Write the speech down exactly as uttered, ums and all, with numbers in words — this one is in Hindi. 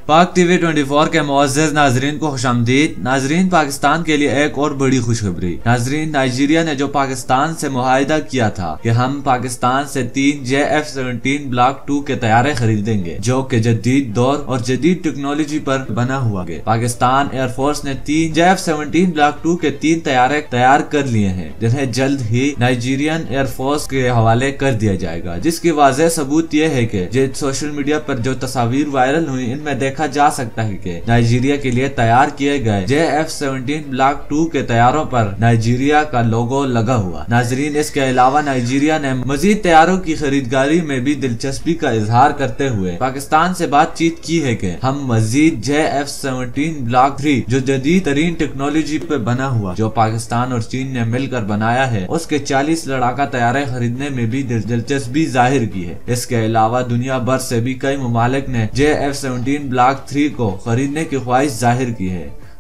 पाक टीवी चौबीस के मुअज़्ज़ज़ नाजरीन को खुशामदीद। नाजरीन, पाकिस्तान के लिए एक और बड़ी खुशखबरी। नाजरीन, नाइजीरिया ने जो पाकिस्तान से मुआहिदा किया था कि हम पाकिस्तान से तीन J F seventeen block two के तैयारे खरीदेंगे जो कि जदीद दौर और जदीद टेक्नोलॉजी पर बना हुआ है। पाकिस्तान एयरफोर्स ने तीन J F seventeen block two के तीन तैयारे तैयार कर लिए हैं जिन्हें जल्द ही नाइजीरियन एयरफोर्स के हवाले कर दिया जाएगा, जिसकी वाज़ेह सबूत यह है कि जो सोशल मीडिया पर जो तस्वीर वायरल हुई इनमें देखा जा सकता है कि नाइजीरिया के लिए तैयार किए गए J F seventeen block two के तैयारों पर नाइजीरिया का लोगो लगा हुआ। नाजरीन, इसके अलावा नाइजीरिया ने मजीद तैयारों की खरीदारी में भी दिलचस्पी का इजहार करते हुए पाकिस्तान से बातचीत की है कि हम मजीद J F seventeen block three जो जदीद तरीन टेक्नोलॉजी पे बना हुआ जो पाकिस्तान और चीन ने मिलकर बनाया है उसके चालीस लड़ाका तैयारे खरीदने में भी दिलचस्पी जाहिर की है। इसके अलावा दुनिया भर से भी कई ममालिक ने J F seventeen block three को खरीदने की ख्वाहिश जाहिर की है।